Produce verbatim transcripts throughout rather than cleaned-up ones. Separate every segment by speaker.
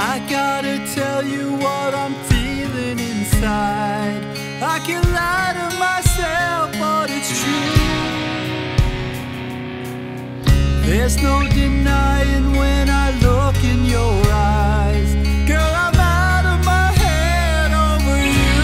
Speaker 1: I gotta tell you what I'm feeling inside. I can lie to myself, but it's true. There's no denying when I look in your eyes. Girl, I'm out of my head over you.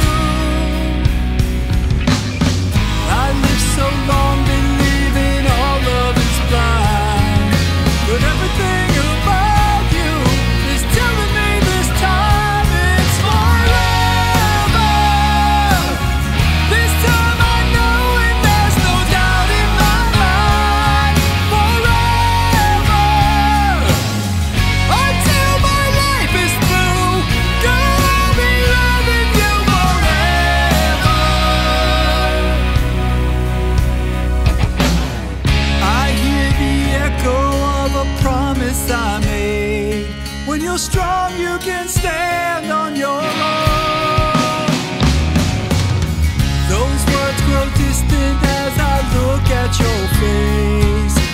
Speaker 1: I lived so long believing all love is blind, but everything about you is telling me this time it's forever. This time I know and there's no doubt in my mind. Forever, until my life is through. Girl, I'll be loving you forever. I hear the echo of a promise I made. When you're strong, you can stand on your own. Those words grow distant as I look at your face.